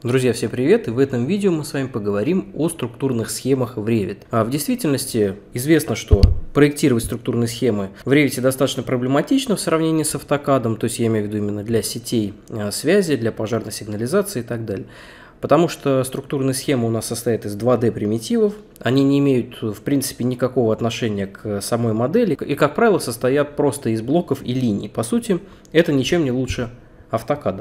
Друзья, всем привет! И в этом видео мы с вами поговорим о структурных схемах в Revit. В действительности известно, что проектировать структурные схемы в Revit достаточно проблематично в сравнении с AutoCAD, то есть я имею в виду именно для сетей связи, для пожарной сигнализации и так далее. Потому что структурные схемы у нас состоят из 2D примитивов, они не имеют в принципе никакого отношения к самой модели и, как правило, состоят просто из блоков и линий. По сути, это ничем не лучше AutoCAD.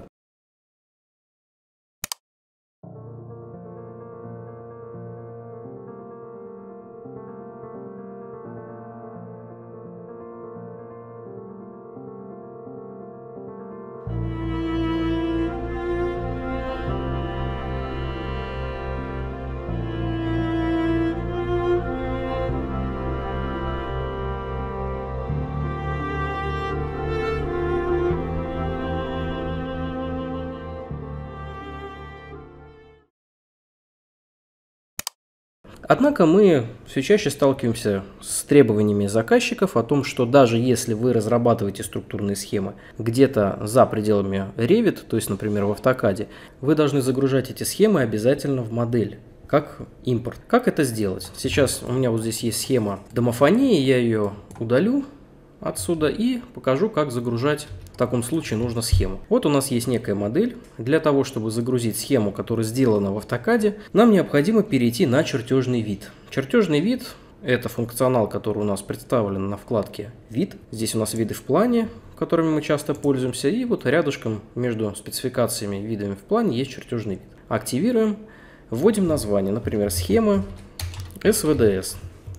Однако мы все чаще сталкиваемся с требованиями заказчиков о том, что даже если вы разрабатываете структурные схемы где-то за пределами Revit, то есть, например, в AutoCAD, вы должны загружать эти схемы обязательно в модель, как импорт. Как это сделать? Сейчас у меня вот здесь есть схема домофонии, я ее удалю отсюда и покажу, как загружать. В таком случае нужно схему. Вот у нас есть некая модель. Для того, чтобы загрузить схему, которая сделана в AutoCAD, нам необходимо перейти на чертежный вид. Чертежный вид – это функционал, который у нас представлен на вкладке «Вид». Здесь у нас виды в плане, которыми мы часто пользуемся. И вот рядышком между спецификациями и видами в плане есть чертежный вид. Активируем, вводим название, например, схема СВДС.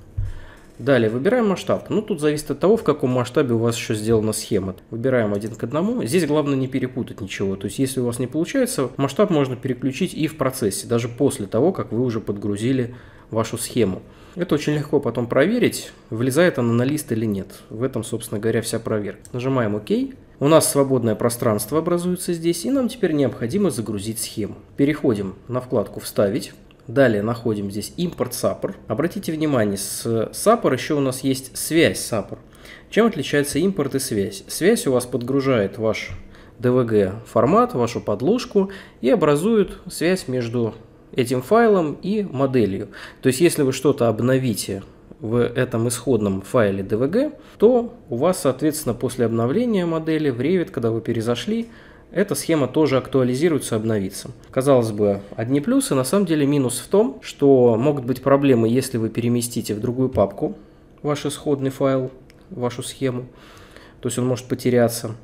Далее выбираем масштаб. Тут зависит от того, в каком масштабе у вас еще сделана схема. Выбираем 1 к 1. Здесь главное не перепутать ничего. То есть, если у вас не получается, масштаб можно переключить и в процессе, даже после того, как вы уже подгрузили вашу схему. Это очень легко потом проверить, влезает она на лист или нет. В этом, собственно говоря, вся проверка. Нажимаем ОК. У нас свободное пространство образуется здесь, и нам теперь необходимо загрузить схему. Переходим на вкладку «Вставить». Далее находим здесь импорт SAPR. Обратите внимание, с SAPR еще у нас есть связь SAPR. Чем отличается импорт и связь? Связь у вас подгружает ваш DVG формат, вашу подложку и образует связь между этим файлом и моделью. То есть, если вы что-то обновите в этом исходном файле DVG, то у вас, соответственно, после обновления модели в Revit, когда вы перезашли, эта схема тоже актуализируется, обновится. Казалось бы, одни плюсы, на самом деле минус в том, что могут быть проблемы, если вы переместите в другую папку ваш исходный файл, вашу схему, то есть он может потеряться.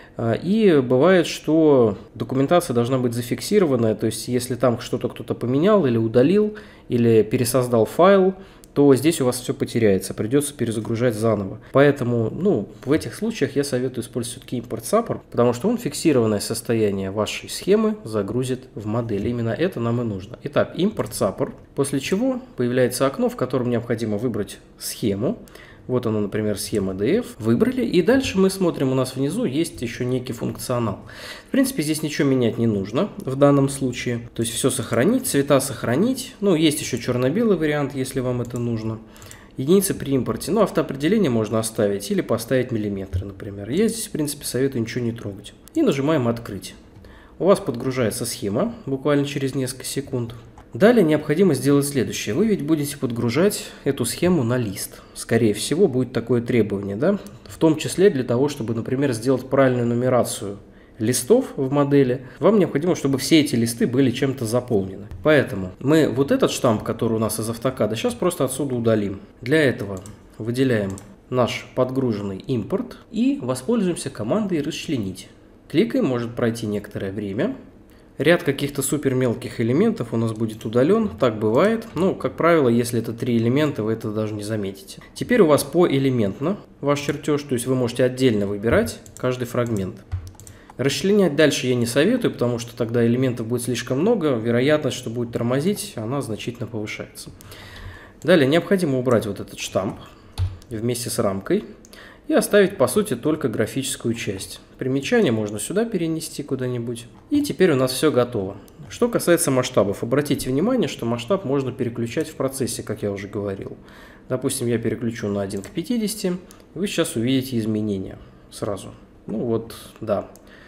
И бывает, что документация должна быть зафиксированная, то есть если там что-то кто-то поменял или удалил, или пересоздал файл, то здесь у вас все потеряется, придется перезагружать заново. Поэтому, в этих случаях я советую использовать все-таки импорт SAPR, потому что он фиксированное состояние вашей схемы загрузит в модель. Именно это нам и нужно. Итак, импорт SAPR, после чего появляется окно, в котором необходимо выбрать схему. Вот она, например, схема DF. Выбрали. И дальше мы смотрим, у нас внизу есть еще некий функционал. В принципе, здесь ничего менять не нужно в данном случае. То есть все сохранить, цвета сохранить. Есть еще черно-белый вариант, если вам это нужно. Единицы при импорте. Автоопределение можно оставить или поставить миллиметры, например. Я здесь, в принципе, советую ничего не трогать. И нажимаем «Открыть». У вас подгружается схема буквально через несколько секунд. Далее необходимо сделать следующее. Вы ведь будете подгружать эту схему на лист. Скорее всего, будет такое требование, да? В том числе для того, чтобы, например, сделать правильную нумерацию листов в модели, вам необходимо, чтобы все эти листы были чем-то заполнены. Поэтому мы вот этот штамп, который у нас из AutoCAD, сейчас просто отсюда удалим. Для этого выделяем наш подгруженный импорт и воспользуемся командой «Расчленить». Кликаем, может пройти некоторое время. Ряд каких-то супер мелких элементов у нас будет удален, так бывает. Как правило, если это 3 элемента, вы это даже не заметите. Теперь у вас поэлементно ваш чертеж, то есть вы можете отдельно выбирать каждый фрагмент. Расчленять дальше я не советую, потому что тогда элементов будет слишком много, вероятность, что будет тормозить, она значительно повышается. Далее необходимо убрать вот этот штамп вместе с рамкой и оставить, по сути, только графическую часть. Примечание можно сюда перенести куда-нибудь. И теперь у нас все готово. Что касается масштабов, обратите внимание, что масштаб можно переключать в процессе, как я уже говорил. Допустим, я переключу на 1 к 50, вы сейчас увидите изменения сразу. Да.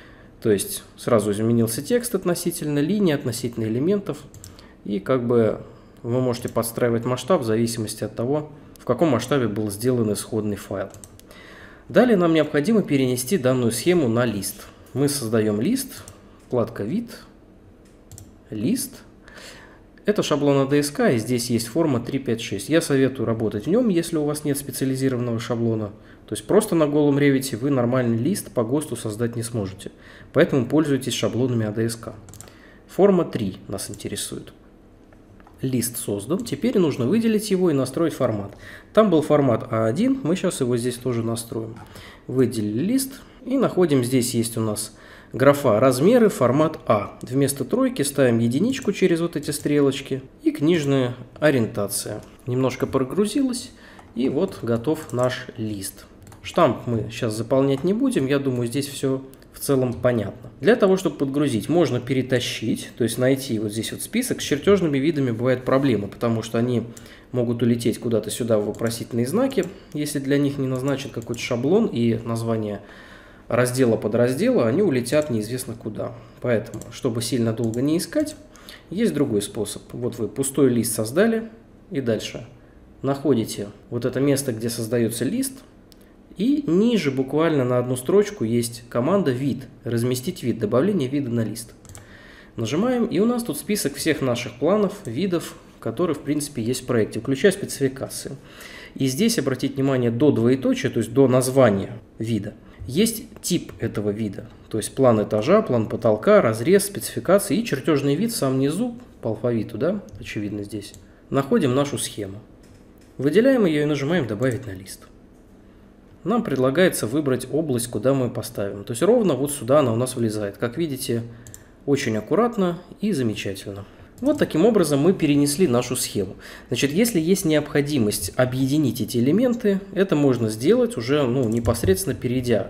То есть сразу изменился текст относительно линий, относительно элементов. И как бы вы можете подстраивать масштаб в зависимости от того, в каком масштабе был сделан исходный файл. Далее нам необходимо перенести данную схему на лист. Мы создаем лист, вкладка «Вид», «Лист». Это шаблон ADSK, и здесь есть форма 356. Я советую работать в нем, если у вас нет специализированного шаблона. То есть просто на голом Revit вы нормальный лист по ГОСТу создать не сможете. Поэтому пользуйтесь шаблонами ADSK. Форма 3 нас интересует. Лист создан, теперь нужно выделить его и настроить формат. Там был формат А1, мы сейчас его здесь тоже настроим. Выделили лист и находим, здесь есть у нас графа размеры, формат А. Вместо тройки ставим единичку через вот эти стрелочки и книжная ориентация. Немножко прогрузилось, и вот готов наш лист. Штамп мы сейчас заполнять не будем, я думаю, здесь все в целом понятно. Для того, чтобы подгрузить, можно перетащить, то есть найти вот здесь вот список. С чертежными видами бывает проблема, потому что они могут улететь куда-то сюда в вопросительные знаки, если для них не назначен какой-то шаблон и название раздела подраздела, они улетят неизвестно куда. Поэтому, чтобы сильно долго не искать, есть другой способ. Вот вы пустой лист создали, и дальше находите вот это место, где создается лист, и ниже буквально на одну строчку есть команда «Вид», «Разместить вид», добавление вида на лист. Нажимаем, и у нас тут список всех наших планов, видов, которые в принципе есть в проекте, включая спецификации. И здесь обратить внимание до двоеточия, то есть до названия вида. Есть тип этого вида, то есть план этажа, план потолка, разрез, спецификации и чертежный вид в самом низу по алфавиту, да, очевидно здесь. Находим нашу схему, выделяем ее и нажимаем «Добавить на лист». Нам предлагается выбрать область, куда мы поставим. То есть ровно вот сюда она у нас влезает. Как видите, очень аккуратно и замечательно. Вот таким образом мы перенесли нашу схему. Значит, если есть необходимость объединить эти элементы, это можно сделать уже непосредственно перейдя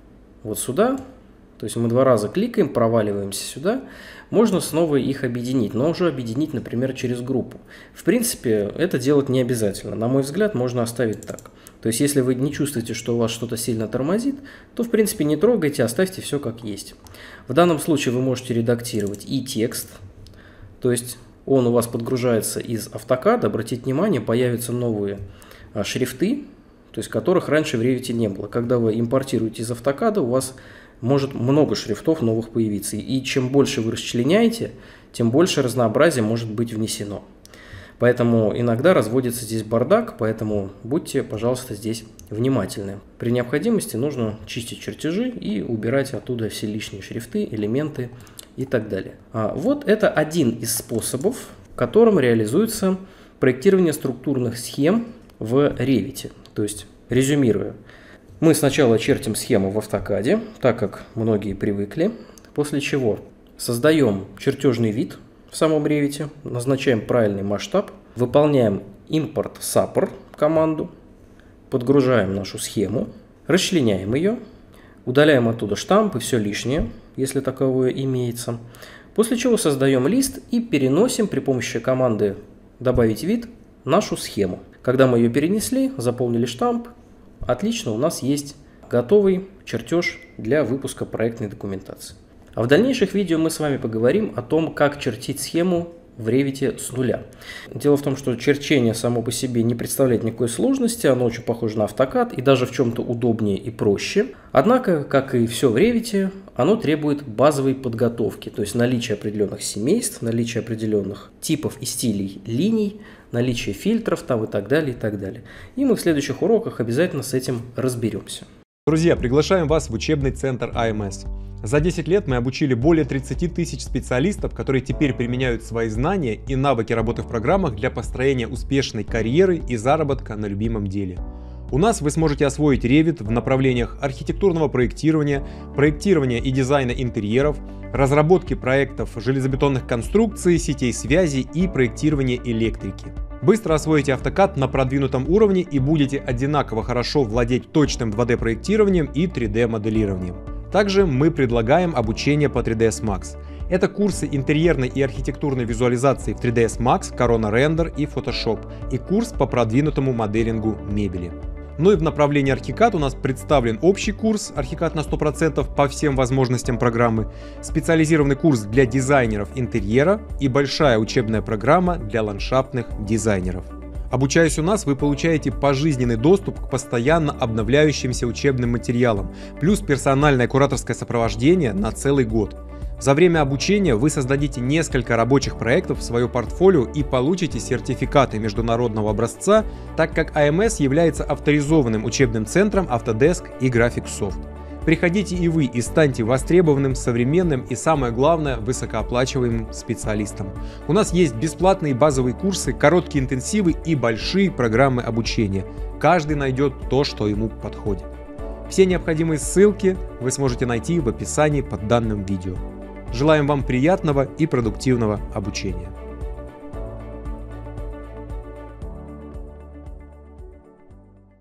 вот сюда. То есть мы 2 раза кликаем, проваливаемся сюда. Можно снова их объединить, но уже объединить, например, через группу. В принципе, это делать не обязательно. На мой взгляд, можно оставить так. То есть, если вы не чувствуете, что у вас что-то сильно тормозит, то, в принципе, не трогайте, оставьте все как есть. В данном случае вы можете редактировать и текст, то есть он у вас подгружается из AutoCAD, обратите внимание, появятся новые шрифты, то есть которых раньше в Revit не было. Когда вы импортируете из AutoCAD, у вас может много шрифтов новых появиться. И чем больше вы расчленяете, тем больше разнообразия может быть внесено. Поэтому иногда разводится здесь бардак, поэтому будьте, пожалуйста, здесь внимательны. При необходимости нужно чистить чертежи и убирать оттуда все лишние шрифты, элементы и так далее. Вот это один из способов, которым реализуется проектирование структурных схем в Revit. То есть, резюмируя, мы сначала чертим схему в AutoCAD, так как многие привыкли, после чего создаем чертежный вид в самом Revit, назначаем правильный масштаб, выполняем импорт SAPR команду, подгружаем нашу схему, расчленяем ее, удаляем оттуда штамп и все лишнее, если таковое имеется, после чего создаем лист и переносим при помощи команды «Добавить вид» нашу схему. Когда мы ее перенесли, заполнили штамп, отлично, у нас есть готовый чертеж для выпуска проектной документации. А в дальнейших видео мы с вами поговорим о том, как чертить схему в Revit с нуля. Дело в том, что черчение само по себе не представляет никакой сложности, оно очень похоже на AutoCAD и даже в чем-то удобнее и проще. Однако, как и все в Revit, оно требует базовой подготовки, то есть наличие определенных семейств, наличие определенных типов и стилей линий, наличие фильтров там и так далее, и так далее. И мы в следующих уроках обязательно с этим разберемся. Друзья, приглашаем вас в учебный центр АМС. За 10 лет мы обучили более 30 тысяч специалистов, которые теперь применяют свои знания и навыки работы в программах для построения успешной карьеры и заработка на любимом деле. У нас вы сможете освоить Revit в направлениях архитектурного проектирования, проектирования и дизайна интерьеров, разработки проектов железобетонных конструкций, сетей связи и проектирования электрики. Быстро освоите AutoCAD на продвинутом уровне и будете одинаково хорошо владеть точным 2D-проектированием и 3D-моделированием. Также мы предлагаем обучение по 3ds Max. Это курсы интерьерной и архитектурной визуализации в 3ds Max, Corona Render и Photoshop и курс по продвинутому моделингу мебели. Ну и в направлении Archicad у нас представлен общий курс Archicad на 100% по всем возможностям программы, специализированный курс для дизайнеров интерьера и большая учебная программа для ландшафтных дизайнеров. Обучаясь у нас, вы получаете пожизненный доступ к постоянно обновляющимся учебным материалам, плюс персональное кураторское сопровождение на целый год. За время обучения вы создадите несколько рабочих проектов в свое портфолио и получите сертификаты международного образца, так как AMS является авторизованным учебным центром Autodesk и Graphics. Приходите и вы и станьте востребованным, современным и, самое главное, высокооплачиваемым специалистом. У нас есть бесплатные базовые курсы, короткие интенсивы и большие программы обучения. Каждый найдет то, что ему подходит. Все необходимые ссылки вы сможете найти в описании под данным видео. Желаем вам приятного и продуктивного обучения.